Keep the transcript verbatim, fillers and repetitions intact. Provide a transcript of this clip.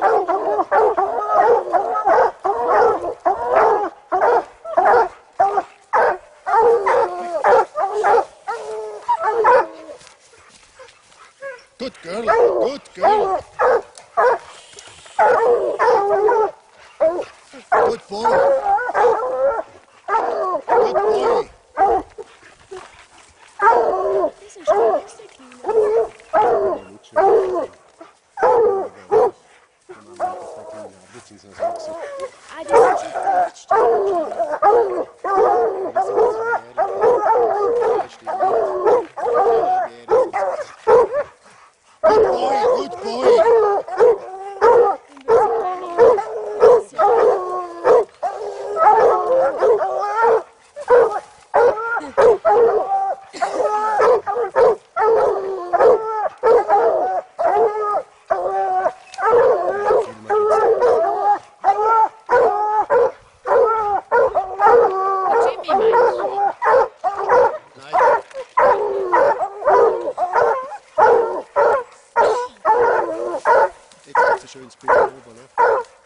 Good girl, good girl. Good boy. Good boy. Das ist ein schönes Ah, das ist Good boy, good boy. Jetzt gibt es ein schönes Bild oben, ne?